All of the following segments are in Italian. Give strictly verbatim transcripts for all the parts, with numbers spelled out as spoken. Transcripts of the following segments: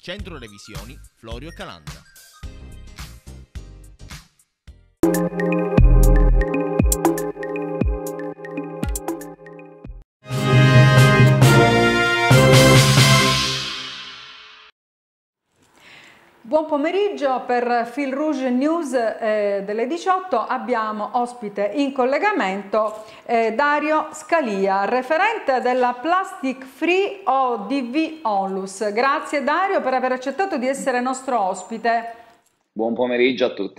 Centro Revisioni Florio Calandra. Buon pomeriggio, per Fil Rouge News eh, delle diciotto abbiamo ospite in collegamento eh, Dario Scalia, referente della Plastic Free O D V Onlus. Grazie Dario per aver accettato di essere nostro ospite. Buon pomeriggio a tutti.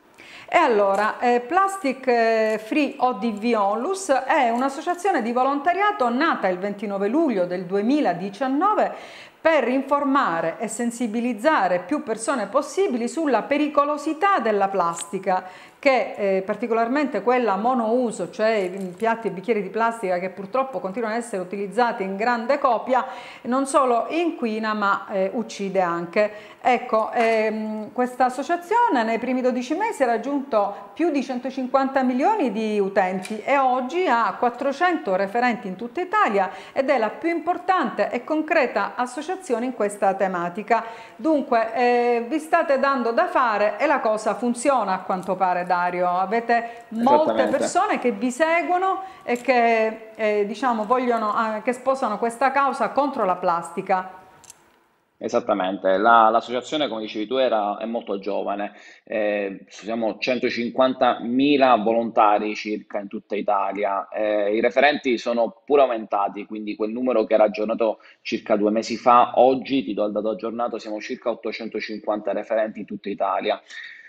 E allora, eh, Plastic Free O D V Onlus è un'associazione di volontariato nata il ventinove luglio del duemiladiciannove per informare e sensibilizzare più persone possibili sulla pericolosità della plastica, che eh, particolarmente quella monouso, cioè i piatti e bicchieri di plastica che purtroppo continuano ad essere utilizzati in grande copia, non solo inquina ma eh, uccide anche. Ecco, ehm, questa associazione nei primi dodici mesi ha raggiunto più di centocinquanta milioni di utenti e oggi ha quattrocento referenti in tutta Italia ed è la più importante e concreta associazione in questa tematica. Dunque, eh, vi state dando da fare e la cosa funziona a quanto pare, Dario. Avete molte persone che vi seguono e che, eh, diciamo, vogliono, eh, che sposano questa causa contro la plastica. Esattamente, l'associazione, come dicevi tu, era, è molto giovane, eh, siamo centocinquantamila volontari circa in tutta Italia, eh, i referenti sono pure aumentati, quindi quel numero che era aggiornato circa due mesi fa, oggi ti do il dato aggiornato, siamo circa ottocentocinquanta referenti in tutta Italia.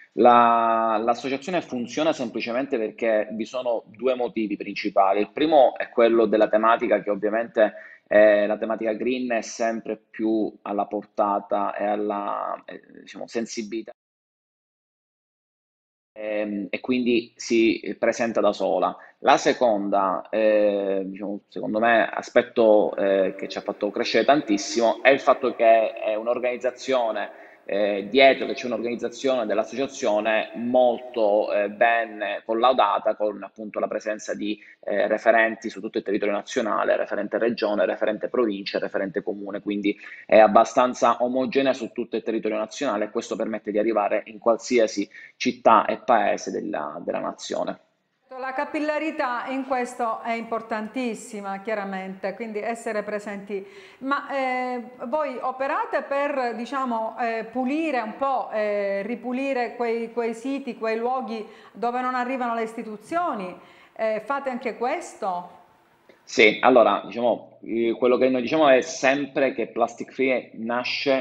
La- L'associazione funziona semplicemente perché vi sono due motivi principali. Il primo è quello della tematica, che ovviamente eh, la tematica green è sempre più alla portata e alla eh, diciamo, sensibilità, ehm, e quindi si presenta da sola. La seconda, eh, diciamo, secondo me, aspetto eh, che ci ha fatto crescere tantissimo è il fatto che è un'organizzazione eh, dietro, che c'è un'organizzazione dell'associazione molto eh, ben collaudata, con appunto la presenza di eh, referenti su tutto il territorio nazionale, referente regione, referente provincia, referente comune, quindi è abbastanza omogenea su tutto il territorio nazionale e questo permette di arrivare in qualsiasi città e paese della, della nazione. La capillarità in questo è importantissima, chiaramente, quindi essere presenti. Ma eh, voi operate per, diciamo, eh, pulire un po', eh, ripulire quei, quei siti, quei luoghi dove non arrivano le istituzioni? Eh, fate anche questo? Sì, allora, diciamo, eh, quello che noi diciamo è sempre che Plastic Free nasce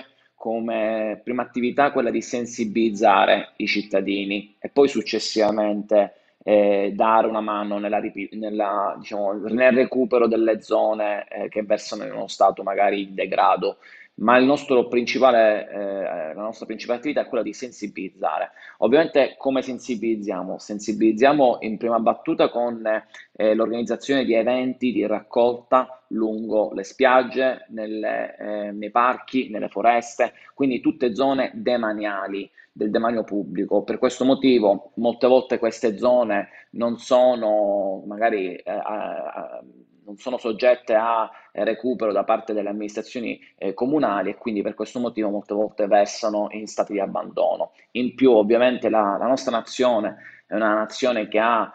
come prima attività quella di sensibilizzare i cittadini e poi successivamente eh, dare una mano nella ripi- nella, diciamo, nel recupero delle zone eh, che versano in uno stato magari in degrado. Ma il nostro principale, eh, la nostra principale attività è quella di sensibilizzare. Ovviamente come sensibilizziamo? Sensibilizziamo in prima battuta con eh, l'organizzazione di eventi di raccolta lungo le spiagge, nelle, eh, nei parchi, nelle foreste, quindi tutte zone demaniali del demanio pubblico. Per questo motivo molte volte queste zone non sono magari eh, a- a- non sono soggette a recupero da parte delle amministrazioni eh, comunali e quindi per questo motivo molte volte versano in stati di abbandono. In più ovviamente la, la nostra nazione è una nazione che ha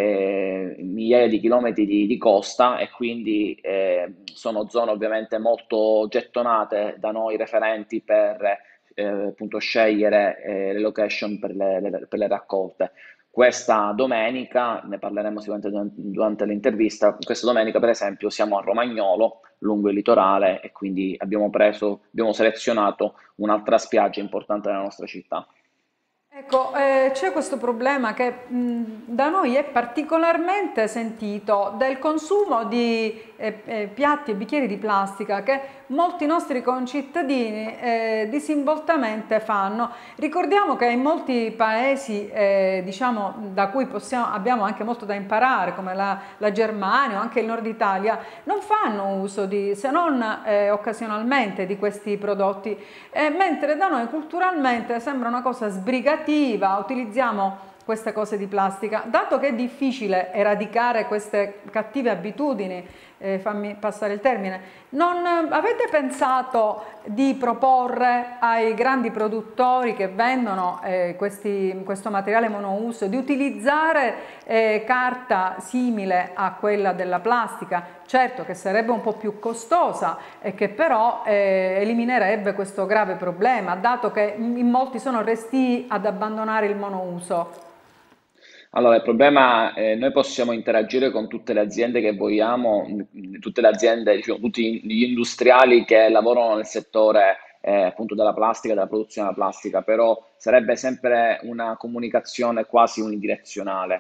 eh, migliaia di chilometri di, di costa e quindi eh, sono zone ovviamente molto gettonate da noi referenti per eh, appunto scegliere eh, le location per le, le- per le raccolte. Questa domenica, ne parleremo sicuramente durante durante l'intervista, questa domenica per esempio siamo a Romagnolo, lungo il litorale, e quindi abbiamo preso, abbiamo selezionato un'altra spiaggia importante della nostra città. Ecco, eh, c'è questo problema che mh, da noi è particolarmente sentito del consumo di eh, eh, piatti e bicchieri di plastica che molti nostri concittadini eh, disinvoltamente fanno. Ricordiamo che in molti paesi, eh, diciamo, da cui possiamo, abbiamo anche molto da imparare, come la, la Germania o anche il Nord Italia, non fanno uso di, se non eh, occasionalmente, di questi prodotti, eh, mentre da noi culturalmente sembra una cosa sbrigativa, utilizziamo queste cose di plastica. Dato che è difficile eradicare queste cattive abitudini eh, fammi passare il termine, non eh, avete pensato di proporre ai grandi produttori che vendono eh, questi, questo materiale monouso di utilizzare eh, carta simile a quella della plastica? Certo che sarebbe un po' più costosa e che però eh, eliminerebbe questo grave problema, dato che in molti sono restii ad abbandonare il monouso. Allora, il problema è noi possiamo interagire con tutte le aziende che vogliamo, mh, tutte le aziende, diciamo, tutti gli industriali che lavorano nel settore eh, appunto della plastica, della produzione della plastica, però sarebbe sempre una comunicazione quasi unidirezionale.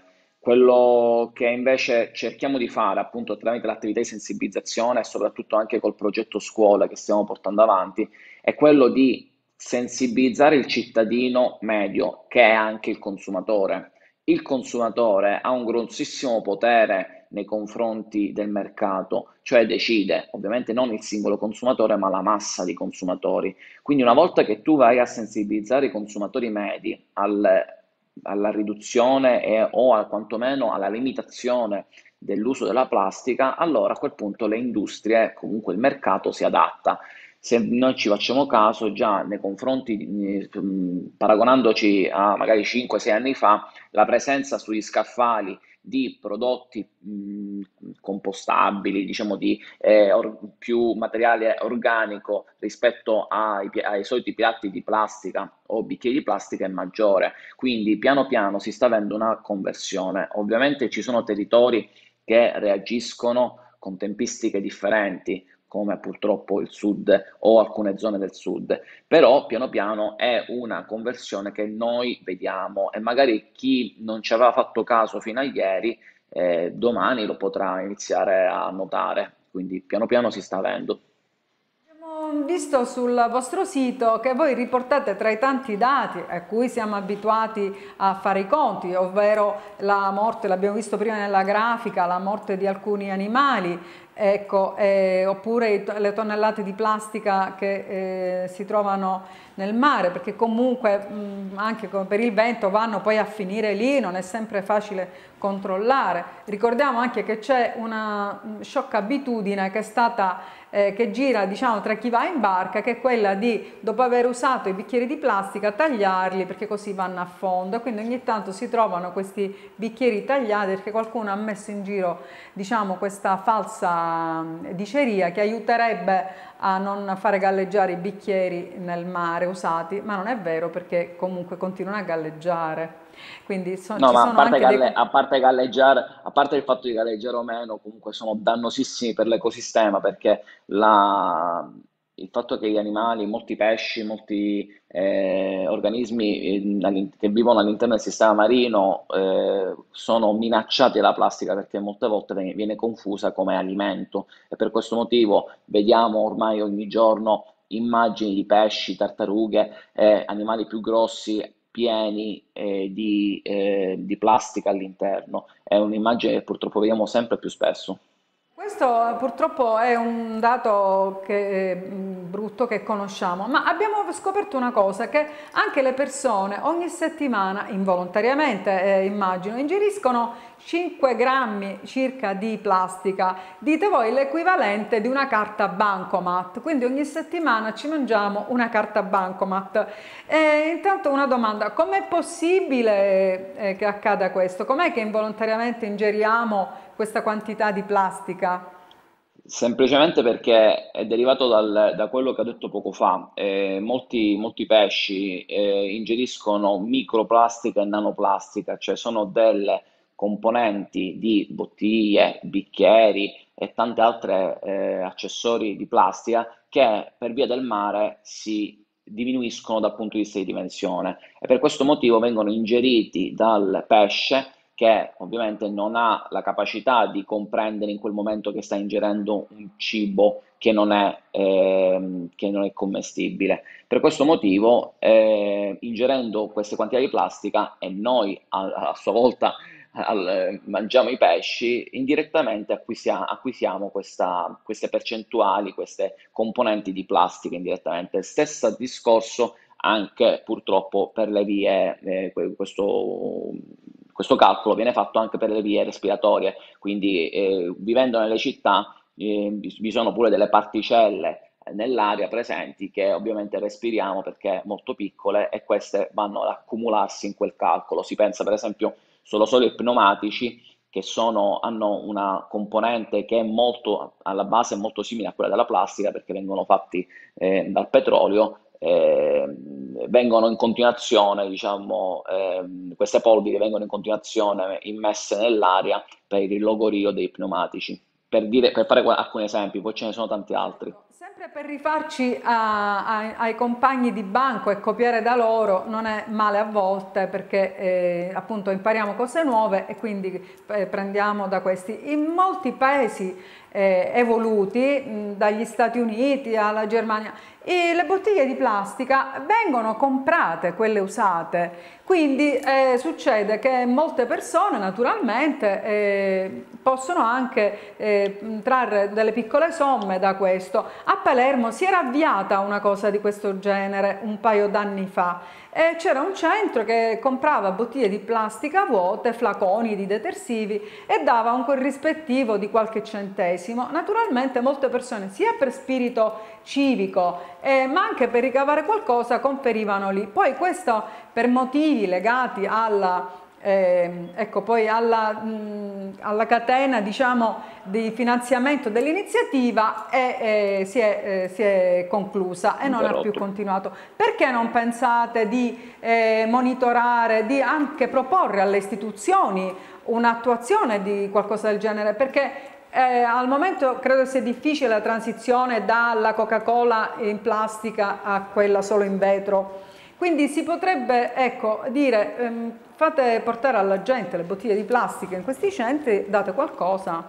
Quello che invece cerchiamo di fare appunto tramite l'attività di sensibilizzazione e soprattutto anche col progetto scuola che stiamo portando avanti, è quello di sensibilizzare il cittadino medio, che è anche il consumatore. Il consumatore ha un grossissimo potere nei confronti del mercato, cioè decide, ovviamente non il singolo consumatore, ma la massa di consumatori. Quindi una volta che tu vai a sensibilizzare i consumatori medi al- alla riduzione e- o a, quantomeno alla limitazione dell'uso della plastica, allora a quel punto le industrie, comunque il mercato si adatta. Se noi ci facciamo caso, già nei confronti, di- mh, paragonandoci a magari cinque sei anni fa, la presenza sugli scaffali di prodotti mh, compostabili, diciamo di eh, or- più materiale organico rispetto ai, pi- ai soliti piatti di plastica o bicchieri di plastica è maggiore. Quindi piano piano si sta avendo una conversione. Ovviamente ci sono territori che reagiscono con tempistiche differenti, come purtroppo il sud o alcune zone del sud, però piano piano è una conversione che noi vediamo e magari chi non ci aveva fatto caso fino a ieri, eh, domani lo potrà iniziare a notare, quindi piano piano si sta avendo. Abbiamo visto sul vostro sito che voi riportate tra i tanti dati a cui siamo abituati a fare i conti, ovvero la morte, l'abbiamo visto prima nella grafica, la morte di alcuni animali, ecco, eh, oppure i to- le tonnellate di plastica che eh, si trovano nel mare, perché comunque mh, anche co- per il vento vanno poi a finire lì, non è sempre facile controllare. Ricordiamo anche che c'è una mh, sciocca abitudine che è stata eh, che gira diciamo tra chi va in barca, che è quella di dopo aver usato i bicchieri di plastica tagliarli perché così vanno a fondo, quindi ogni tanto si trovano questi bicchieri tagliati perché qualcuno ha messo in giro diciamo questa falsa mh, diceria che aiuterebbe a non fare galleggiare i bicchieri nel mare usati, ma non è vero perché comunque continuano a galleggiare. Quindi so- No, ci ma a sono parte, anche dei... galle- a parte galleggiare, a parte il fatto di galleggiare o meno, comunque sono dannosissimi per l'ecosistema perché la- il fatto che gli animali, molti pesci, molti eh, organismi eh, all'in- che vivono all'interno del sistema marino eh, sono minacciati dalla plastica perché molte volte viene viene confusa come alimento e per questo motivo vediamo ormai ogni giorno immagini di pesci, tartarughe, eh, animali più grossi pieni eh, di, eh, di plastica all'interno. È un'immagine che purtroppo vediamo sempre più spesso. Questo eh, purtroppo è un dato che, è, mh, brutto che conosciamo, ma abbiamo scoperto una cosa, che anche le persone ogni settimana, involontariamente eh, immagino, ingeriscono cinque grammi circa di plastica, dite voi l'equivalente di una carta bancomat, quindi ogni settimana ci mangiamo una carta bancomat. E intanto una domanda, com'è possibile eh, che accada questo? Com'è che involontariamente ingeriamo questa quantità di plastica? Semplicemente perché è derivato dal- da quello che ho detto poco fa. Eh, molti, molti pesci eh, ingeriscono microplastica e nanoplastica, cioè sono delle componenti di bottiglie, bicchieri e tante altre eh, accessori di plastica che per via del mare si diminuiscono dal punto di vista di dimensione e per questo motivo vengono ingeriti dal pesce che ovviamente non ha la capacità di comprendere in quel momento che sta ingerendo un cibo che non è, ehm, che non è commestibile. Per questo motivo, eh, ingerendo queste quantità di plastica e noi a, a sua volta al- eh, mangiamo i pesci, indirettamente acquisia- acquisiamo questa- queste percentuali, queste componenti di plastica indirettamente. Stesso discorso anche purtroppo per le vie, eh, que- questo, questo calcolo viene fatto anche per le vie respiratorie, quindi eh, vivendo nelle città eh, vi sono pure delle particelle nell'aria presenti che ovviamente respiriamo perché molto piccole e queste vanno ad accumularsi in quel calcolo. Si pensa per esempio solo solo ai pneumatici che sono, hanno una componente che è molto, alla base è molto simile a quella della plastica perché vengono fatti eh, dal petrolio, eh, vengono in continuazione, diciamo, ehm, queste polveri vengono in continuazione immesse nell'aria per il logorio dei pneumatici. Per dire, per fare qua- alcuni esempi, poi ce ne sono tanti altri. Ecco, sempre per rifarci a- a- ai compagni di banco e copiare da loro non è male a volte perché eh, appunto impariamo cose nuove e quindi eh, prendiamo da questi. In molti paesi eh, evoluti, mh, dagli Stati Uniti alla Germania, e le bottiglie di plastica vengono comprate, quelle usate, quindi eh, succede che molte persone naturalmente eh, possono anche eh, trarre delle piccole somme da questo. A Palermo si era avviata una cosa di questo genere un paio d'anni fa e c'era un centro che comprava bottiglie di plastica vuote, flaconi di detersivi e dava un corrispettivo di qualche centesimo. Naturalmente molte persone sia per spirito civico eh, ma anche per ricavare qualcosa conferivano lì. Poi questo per motivi legati alla eh, ecco, poi alla, mh, alla catena diciamo di finanziamento dell'iniziativa e eh, si, è, eh, si è conclusa e non ha più Interrotto. continuato. Perché non pensate di eh, monitorare, di anche proporre alle istituzioni un'attuazione di qualcosa del genere? Perché eh, al momento credo sia difficile la transizione dalla Coca-Cola in plastica a quella solo in vetro. Quindi si potrebbe, ecco, dire, ehm, fate portare alla gente le bottiglie di plastica in questi centri, date qualcosa.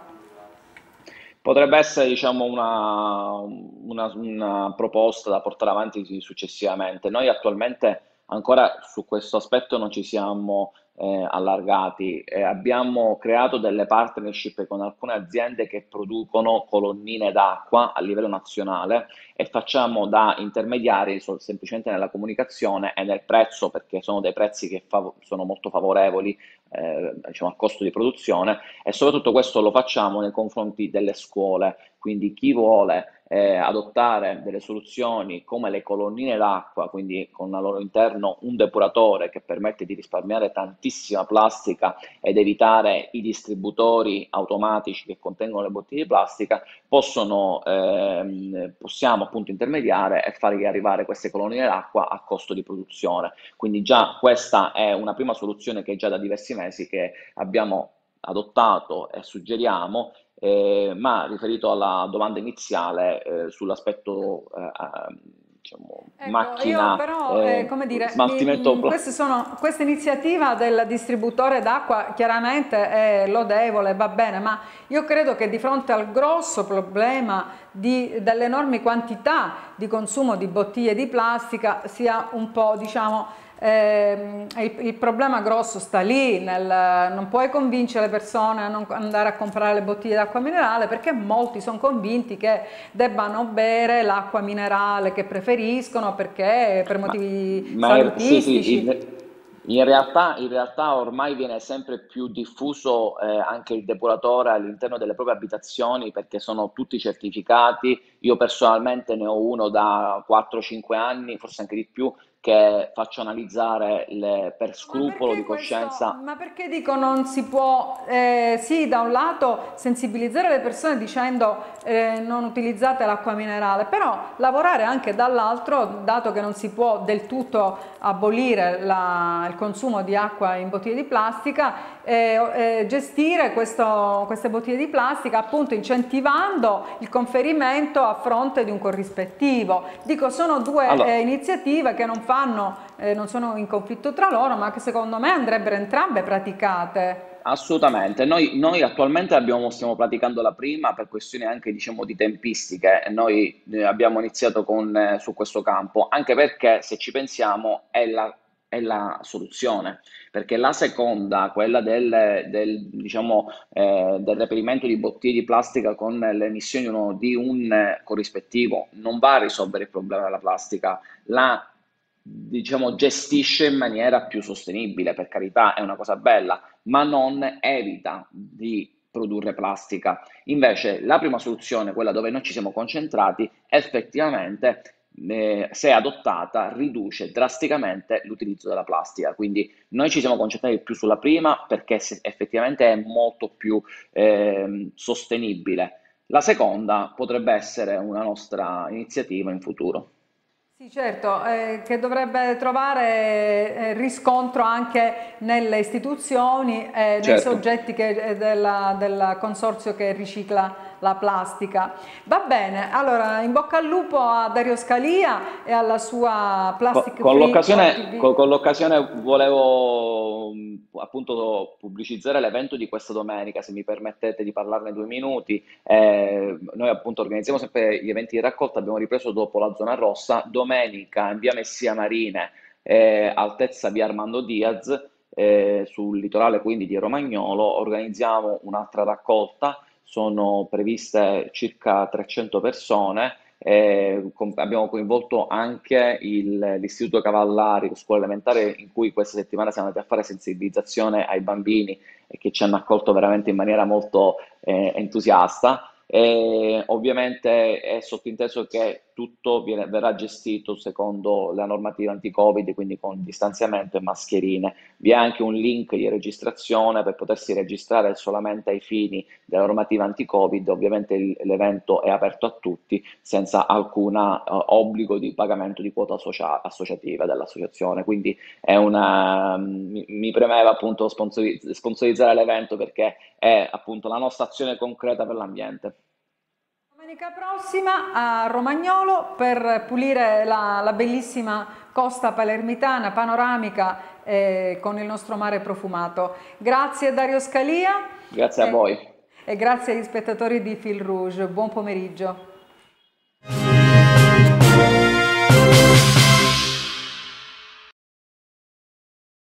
Potrebbe essere, diciamo, una, una- una proposta da portare avanti sì, successivamente. Noi attualmente ancora su questo aspetto non ci siamo eh, allargati. Eh, abbiamo creato delle partnership con alcune aziende che producono colonnine d'acqua a livello nazionale e facciamo da intermediari so- semplicemente nella comunicazione e nel prezzo, perché sono dei prezzi che fav- sono molto favorevoli, eh, diciamo, al costo di produzione e soprattutto questo lo facciamo nei confronti delle scuole, quindi chi vuole eh, adottare delle soluzioni come le colonnine d'acqua, quindi con al loro interno un depuratore che permette di risparmiare tantissima plastica ed evitare i distributori automatici che contengono le bottiglie di plastica, possono, ehm, possiamo appunto intermediare e fargli arrivare queste colonnine d'acqua a costo di produzione. Quindi già questa è una prima soluzione che già da diversi mesi che abbiamo adottato e suggeriamo, eh, ma riferito alla domanda iniziale eh, sull'aspetto eh, eh, diciamo, Ecco, io macchina, però, eh, eh, come dire, mi- smaltimento mh, pla- queste sono, questa iniziativa del distributore d'acqua chiaramente è lodevole, va bene, ma io credo che di fronte al grosso problema di- delle enormi quantità di consumo di bottiglie di plastica sia un po', diciamo, ehm, il, il problema grosso sta lì, nel, non puoi convincere le persone a non andare a comprare le bottiglie d'acqua minerale perché molti sono convinti che debbano bere l'acqua minerale che preferiscono perché per Ma, motivi ma in- sì, sì, salutistici. in, in realtà, in realtà ormai viene sempre più diffuso eh, anche il depuratore all'interno delle proprie abitazioni perché sono tutti certificati. Io personalmente ne ho uno da quattro cinque anni, forse anche di più, che faccio analizzare le- per Ma scrupolo perché di questo? coscienza. Ma perché dico non si può, eh, sì, da un lato sensibilizzare le persone dicendo eh, non utilizzate l'acqua minerale, però lavorare anche dall'altro, dato che non si può del tutto abolire la- il consumo di acqua in bottiglie di plastica, eh, eh, gestire questo- queste bottiglie di plastica appunto incentivando il conferimento a fronte di un corrispettivo. Dico, sono due Allora, eh, iniziative che non fanno eh, non sono in conflitto tra loro, ma che secondo me andrebbero entrambe praticate. assolutamente, noi, noi attualmente abbiamo- stiamo praticando la prima per questioni anche diciamo, di tempistiche, e noi eh, abbiamo iniziato con, eh, su questo campo, anche perché se ci pensiamo è la, è la soluzione, perché la seconda, quella del, del, diciamo, eh, del reperimento di bottiglie di plastica con le emissioni uno- di un eh, corrispettivo, non va a risolvere il problema della plastica, la diciamo, gestisce in maniera più sostenibile, per carità, è una cosa bella, ma non evita di produrre plastica. Invece la prima soluzione, quella dove noi ci siamo concentrati, effettivamente eh, se adottata riduce drasticamente l'utilizzo della plastica. Quindi noi ci siamo concentrati più sulla prima perché se- effettivamente è molto più ehm, sostenibile. La seconda potrebbe essere una nostra iniziativa in futuro. Sì, certo, eh, che dovrebbe trovare eh, riscontro anche nelle istituzioni e nei Certo. soggetti che, eh, della- del consorzio che ricicla la plastica. Va bene, allora in bocca al lupo a Dario Scalia e alla sua Co- Plastic Con Free l'occasione co- O T V. con l'occasione volevo mh, appunto pubblicizzare l'evento di questa domenica, se mi permettete di parlarne due minuti. Eh, noi appunto organizziamo sempre gli eventi di raccolta, abbiamo ripreso dopo la zona rossa, domenica in via Messia Marine, eh, altezza via Armando Diaz, eh, sul litorale quindi di Romagnolo, organizziamo un'altra raccolta, sono previste circa trecento persone. Eh, com- abbiamo coinvolto anche il- l'Istituto Cavallari, scuola elementare, in cui questa settimana siamo andati a fare sensibilizzazione ai bambini e che ci hanno accolto veramente in maniera molto eh, entusiasta. E ovviamente è sottinteso che tutto viene- verrà gestito secondo la normativa anti-Covid, quindi con distanziamento e mascherine. Vi è anche un link di registrazione per potersi registrare solamente ai fini della normativa anti-Covid. Ovviamente il- l'evento è aperto a tutti senza alcun obbligo di pagamento di quota associa- associativa dell'associazione. Quindi è una, mi, mi premeva appunto sponsori- sponsorizzare l'evento perché è appunto la nostra azione concreta per l'ambiente. Domenica prossima a Romagnolo per pulire la, la bellissima costa palermitana panoramica eh, con il nostro mare profumato. Grazie Dario Scalia Grazie a eh, voi. e grazie agli spettatori di Fil Rouge. Buon pomeriggio.